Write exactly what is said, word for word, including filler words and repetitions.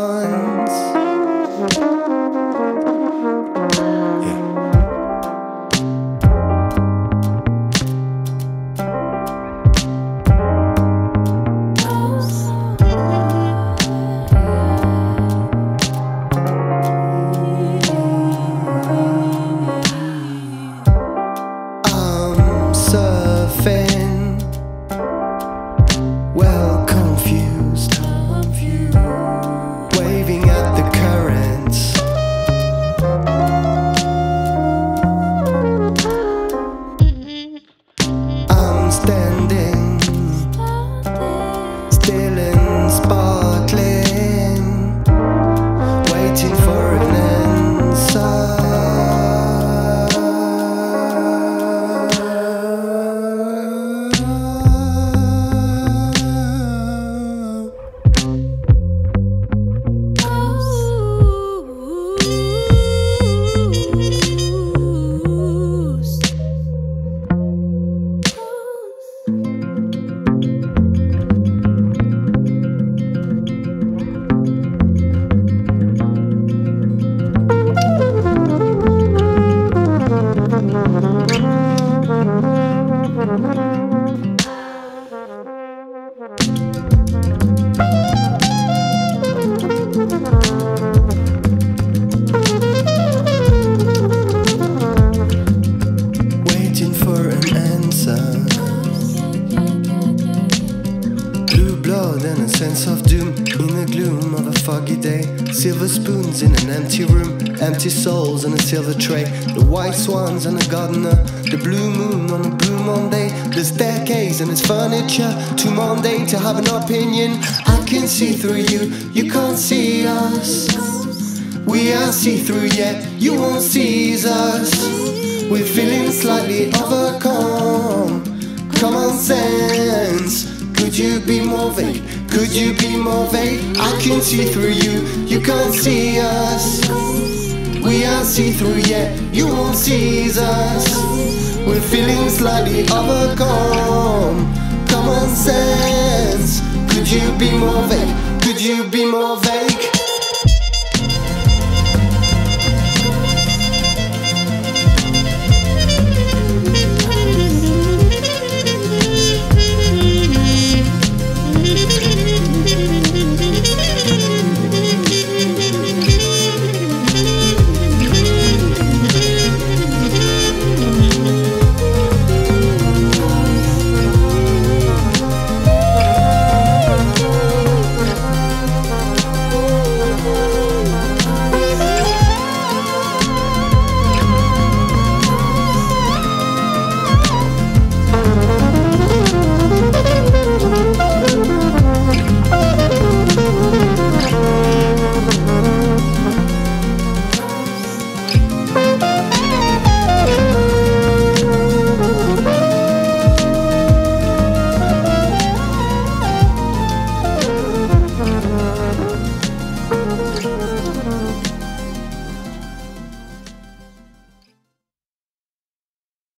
ones. Surfing, well confused, waving at the currents. I'm standing, still and sparkling, waiting for an answer. Waiting for an answer. Blue blood and a sense of doom in the gloom of a foggy day. Silver spoons in an empty room, empty souls on a silver tray. The white swans and a gardener, the blue moon on a blue Monday. The staircase and its furniture, too mundane to have an opinion. I can see through you, you can't see us. We are see-through yet you won't seize us. We're feeling slightly overcome. Common sense, could you be more vague? Could you be more vague? I can see through you, you can't see us. We are see-through yet you won't seize us. We're feeling slightly overcome. Common sense, could you be more vague? Could you be more vague?